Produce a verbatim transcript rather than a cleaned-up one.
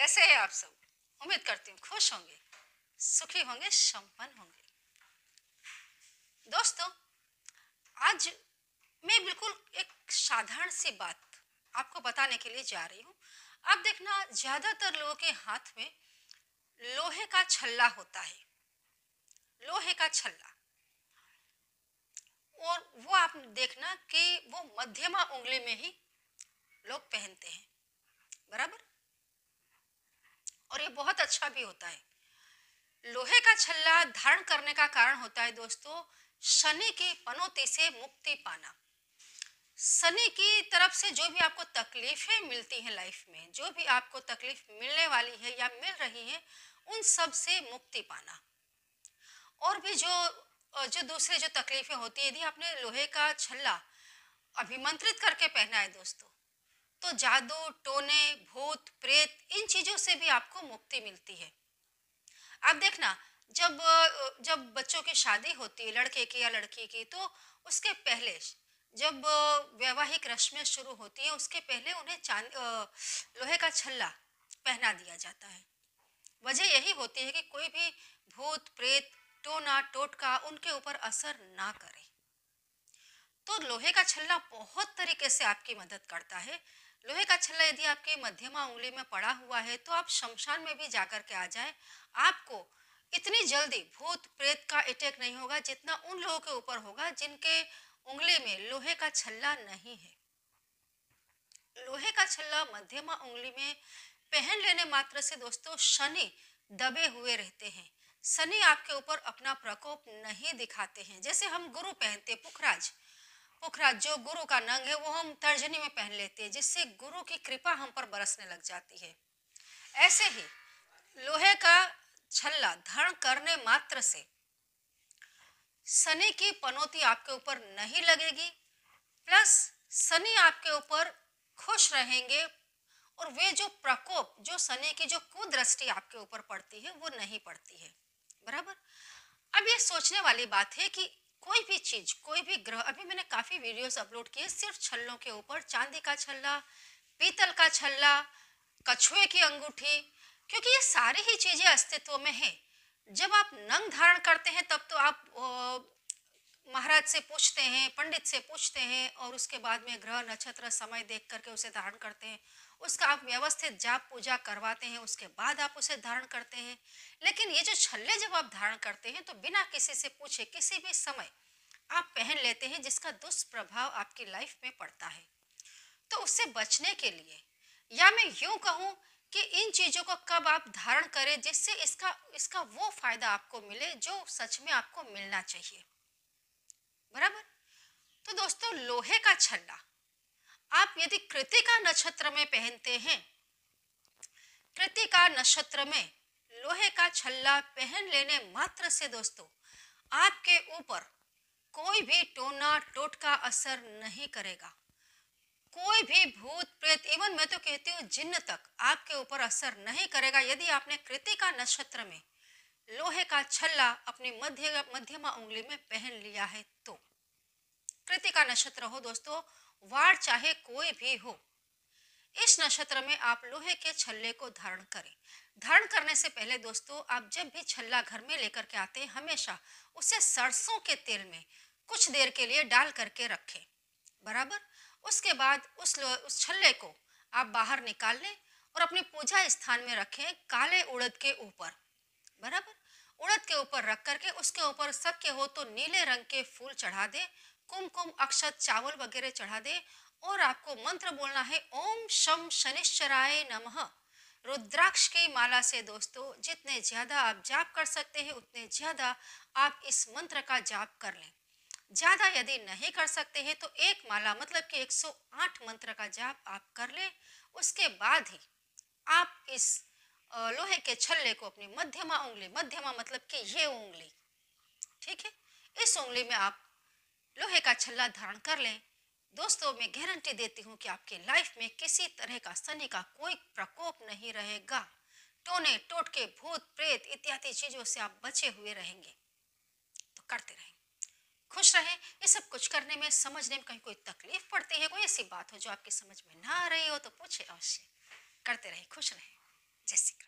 कैसे हैं आप सब? उम्मीद करती हूँ खुश होंगे, सुखी होंगे, संपन्न होंगे। दोस्तों, आज मैं बिल्कुल एक साधारण सी बात आपको बताने के लिए जा रही हूँ। आप देखना, ज्यादातर लोगों के हाथ में लोहे का छल्ला होता है। लोहे का छल्ला, और वो आप देखना कि वो मध्यमा उंगली में ही लोग पहनते हैं, बराबर। और ये बहुत अच्छा भी होता है। लोहे का छल्ला धारण करने का कारण होता है दोस्तों, शनि की पनौती से मुक्ति पाना। शनि की तरफ से जो भी आपको तकलीफें मिलती हैं लाइफ में, जो भी आपको तकलीफ मिलने वाली है या मिल रही है, उन सब से मुक्ति पाना। और भी जो जो दूसरे जो तकलीफें होती है, यदि आपने लोहे का छल्ला अभिमंत्रित करके पहना है दोस्तों, तो जादू टोने भूत प्रेत इन चीजों से भी आपको मुक्ति मिलती है। आप देखना, जब जब बच्चों की शादी होती है, लड़के की या लड़की की, तो उसके पहले जब वैवाहिक रस्में शुरू होती है, उसके पहले उन्हें चांद लोहे का छल्ला पहना दिया जाता है। वजह यही होती है कि कोई भी भूत प्रेत टोना टोटका उनके ऊपर असर ना करे। तो लोहे का छल्ला बहुत तरीके से आपकी मदद करता है। लोहे का छल्ला यदि आपके मध्यमा उंगली में पड़ा हुआ है, तो आप शमशान में भी जाकर के आ जाए, आपको इतनी जल्दी भूत प्रेत का अटैक नहीं होगा जितना उन लोगों के ऊपर होगा जिनके उंगली में लोहे का छल्ला नहीं है। लोहे का छल्ला मध्यमा उंगली में पहन लेने मात्र से दोस्तों, शनि दबे हुए रहते हैं। शनि आपके ऊपर अपना प्रकोप नहीं दिखाते हैं। जैसे हम गुरु पहनते, पुखराज पुखराज जो गुरु का नंग है, वो हम तर्जनी में पहन लेते हैं, जिससे गुरु की कृपा हम पर बरसने लग जाती है। ऐसे ही लोहे का छल्ला धारण करने मात्र से शनि की पनौती आपके ऊपर नहीं लगेगी, प्लस शनि आपके ऊपर खुश रहेंगे, और वे जो प्रकोप, जो शनि की जो कुदृष्टि आपके ऊपर पड़ती है, वो नहीं पड़ती है, बराबर। अब ये सोचने वाली बात है कि कोई भी चीज, कोई भी ग्रह, अभी मैंने काफी वीडियोस अपलोड किए सिर्फ छल्लों के ऊपर, चांदी का छल्ला, पीतल का छल्ला, कछुए की अंगूठी, क्योंकि ये सारी ही चीजें अस्तित्व में है। जब आप नंग धारण करते हैं, तब तो आप महाराज से पूछते हैं, पंडित से पूछते हैं, और उसके बाद में ग्रह नक्षत्र समय देख करके उसे धारण करते हैं। उसका आप व्यवस्थित जाप पूजा करवाते हैं, उसके बाद आप उसे धारण करते हैं। लेकिन ये जो छल्ले जब आप धारण करते हैं, तो बिना किसी से पूछे किसी भी समय आप पहन लेते हैं, जिसका दुष्प्रभाव आपकी लाइफ में पड़ता है। तो उससे बचने के लिए, या मैं यूं कहूं कि इन चीजों को कब आप धारण करें जिससे इसका इसका वो फायदा आपको मिले जो सच में आपको मिलना चाहिए, बराबर। तो दोस्तों, लोहे का छल्ला आप यदि कृतिका नक्षत्र में पहनते हैं, कृतिका नक्षत्र में लोहे का छल्ला पहन लेने मात्र से दोस्तों, आपके ऊपर कोई भी टोना टोटका असर नहीं करेगा। कोई भी भूत प्रेत, इवन मैं तो कहती हूँ जिन्न तक आपके ऊपर असर नहीं करेगा, यदि आपने कृतिका नक्षत्र में लोहे का छल्ला अपनी मध्य मध्यमा उंगली में पहन लिया है। तो कृतिका नक्षत्र हो दोस्तों, वार चाहे कोई भी हो, इस नक्षत्र में आप लोहे के छल्ले को धारण करें। धारण करने से पहले दोस्तों, आप जब भी छल्ला घर में लेकर के आते हैं, हमेशा उसे सरसों के तेल में कुछ देर के लिए डाल करके रखें, बराबर। उसके बाद उस उस छल्ले को आप बाहर निकाल लें और अपनी पूजा स्थान में रखें, काले उड़द के ऊपर, बराबर। उड़द के ऊपर रख करके उसके ऊपर शक्य हो तो नीले रंग के फूल चढ़ा दे, कुमकुम अक्षत चावल वगैरह चढ़ा दे, और आपको मंत्र बोलना है, ओम शम शनिश्चराय नमः। रुद्राक्ष की माला से दोस्तों, जितने ज्यादा आप जाप कर सकते हैं उतने ज्यादा आप इस मंत्र का जाप कर लें। ज्यादा यदि नहीं कर सकते हैं तो एक माला मतलब कि एक सौ आठ मंत्र का जाप आप कर लें। उसके बाद ही आप इस लोहे के छल्ले को अपनी मध्यमा उंगली, मध्यमा मतलब कि ये उंगली, ठीक है, इस उंगली में आप लोहे का छल्ला धारण कर लें। दोस्तों, मैं गारंटी देती हूँ कि आपकी लाइफ में किसी तरह का शनि का कोई प्रकोप नहीं रहेगा। टोने टोटके भूत प्रेत इत्यादि चीजों से आप बचे हुए रहेंगे। तो करते रहें, खुश रहें। ये सब कुछ करने में, समझने में कहीं कोई तकलीफ पड़ती है, कोई ऐसी बात हो जो आपकी समझ में ना आ रही हो, तो पूछे अवश्य। करते रहें, खुश रहें। जय श्री कृष्ण।